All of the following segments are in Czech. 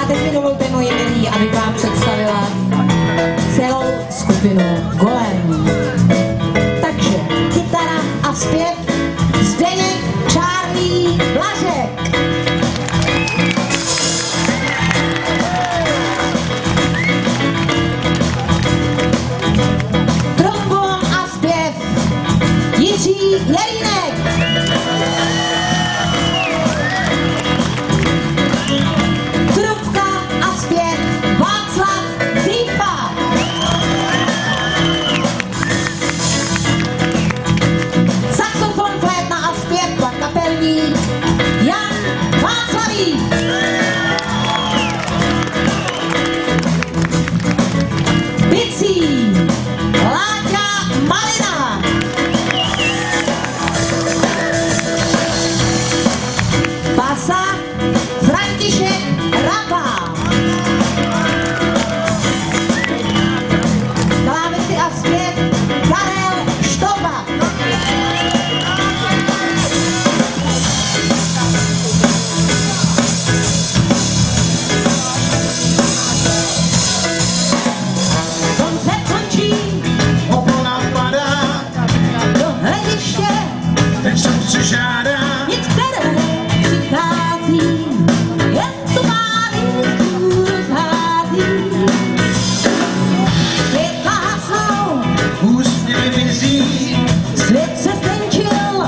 teď mi dovolte, moji milí, abych vám představila celou skupinu Golem. Takže kytara a zpěv Zdeněk Čárný Blažek. Trombon a zpěv Jiří Jelínek. Jan Václavík. Bicí Láďa Malina. Basa František Rapa. Klávesy a zpěv Karel Štoba. Svět se stenčil,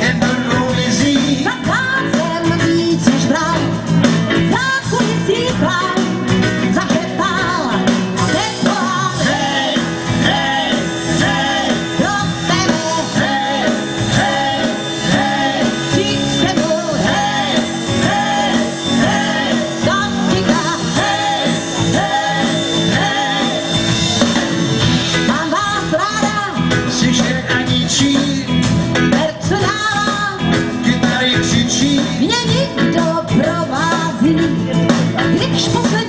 zakázem víc než bral, zákulisí král, zašeptal a teď volám hej, hej, hej, do tebe, hej, hej, hej, přijď se mnou, hej, hej, hej, do těka, hej, hej, hej. Mám vás ráda, slyšet a ničí, personála, kytary křičí, mě nikdo provází, když poslední